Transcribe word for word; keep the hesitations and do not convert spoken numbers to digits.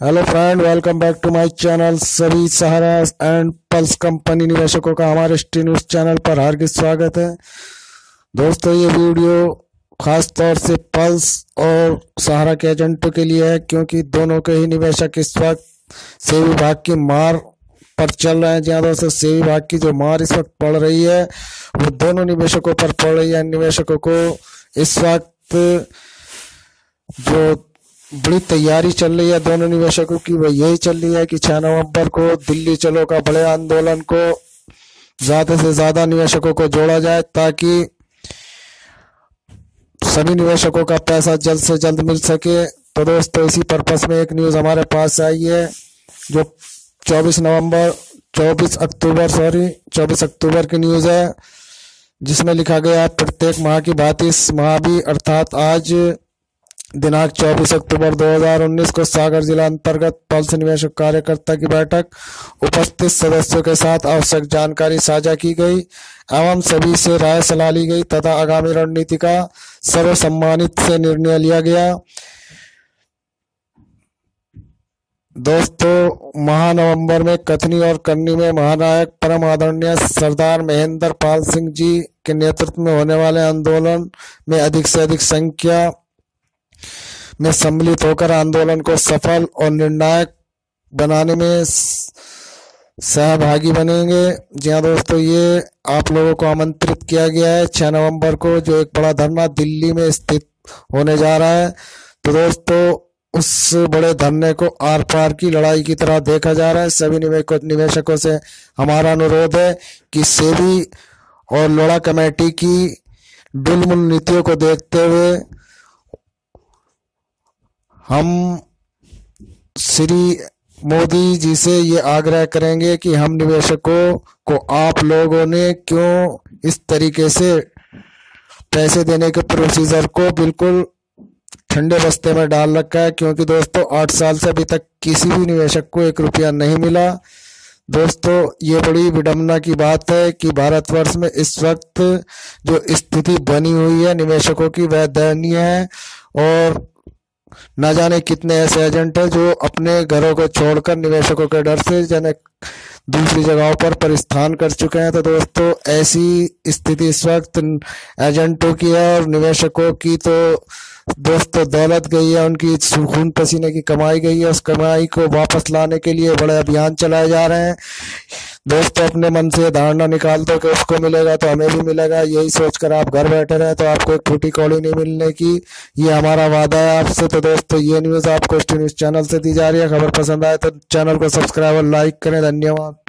Hello friend, welcome back to my channel. सभी सहारा and pulse company निवेशकों का हमारे स्टी न्यूज चैनल पर हार्दिक स्वागत है। दोस्तों, ये वीडियो खास तौर से पल्स और सहारा के एजेंटों के लिए है, क्योंकि दोनों के ही निवेशक इस वक्त सेबी विभाग की मार पर चल रहे हैं। जहाँ दोस्तों सेबी विभाग की जो मार इस वक्त पड़ रही है वो दोनों निवेशकों पर पड़ रही है। निवेशकों को इस वक्त जो बड़ी तैयारी चल रही है दोनों निवेशकों की, वो यही चल रही है कि छह नवंबर को दिल्ली चलो का बड़े आंदोलन को ज्यादा से ज्यादा निवेशकों को जोड़ा जाए, ताकि सभी निवेशकों का पैसा जल्द से जल्द मिल सके। तो दोस्तों, इसी पर्पस में एक न्यूज हमारे पास आई है जो चौबीस नवंबर चौबीस अक्टूबर सॉरी चौबीस अक्टूबर की न्यूज है, जिसमें लिखा गया है प्रत्येक माह की भांति इस माह भी अर्थात आज दिनांक चौबीस अक्टूबर दो हज़ार उन्नीस को सागर जिला अंतर्गत पल्स निवेशक कार्यकर्ता की बैठक उपस्थित सदस्यों के साथ आवश्यक जानकारी साझा की गई एवं सभी से राय सलाह ली गई तथा आगामी रणनीति का सर्वसम्मानित से निर्णय लिया गया। दोस्तों, महानवंबर में कथनी और करनी में महानायक परम आदरणीय सरदार महेंद्र पाल सिंह जी के नेतृत्व में होने वाले आंदोलन में अधिक से अधिक संख्या में सम्मिलित होकर आंदोलन को सफल और निर्णायक बनाने में सहभागी बनेंगे। जी हाँ दोस्तों, ये आप लोगों को आमंत्रित किया गया है छह नवंबर को, जो एक बड़ा धरना दिल्ली में स्थित होने जा रहा है। तो दोस्तों, उस बड़े धरने को आर पार की लड़ाई की तरह देखा जा रहा है। सभी निवेशकों से हमारा अनुरोध है कि सेबी और लोढ़ा कमेटी की डुलमुल नीतियों को देखते हुए हम श्री मोदी जी से ये आग्रह करेंगे कि हम निवेशकों को आप लोगों ने क्यों इस तरीके से पैसे देने के प्रोसीजर को बिल्कुल ठंडे बस्ते में डाल रखा है, क्योंकि दोस्तों आठ साल से अभी तक किसी भी निवेशक को एक रुपया नहीं मिला। दोस्तों, ये बड़ी विडंबना की बात है कि भारतवर्ष में इस वक्त जो स्थिति बनी हुई है निवेशकों की, वह दयनीय है। और न जाने कितने ऐसे एजेंट हैं जो अपने घरों को छोड़कर निवेशकों के डर से जन दूसरी जगहों पर परिस्थान कर चुके हैं। तो दोस्तों, ऐसी स्थिति इस वक्त एजेंटों की है और निवेशकों की तो दोस्तों दौलत गई है, उनकी खून पसीने की कमाई गई है। उस कमाई को वापस लाने के लिए बड़े अभियान चलाए जा रहे हैं। दोस्तों, अपने मन से धारणा निकाल दो कि उसको मिलेगा तो हमें भी मिलेगा, यही सोचकर आप घर बैठे रहे तो आपको एक फूटी कौड़ी नहीं मिलने की, ये हमारा वादा है आपसे। तो दोस्तों, ये न्यूज़ आपको स्टी न्यूज़ चैनल से दी जा रही है। खबर पसंद आए तो चैनल को सब्सक्राइब और लाइक करें। धन्यवाद।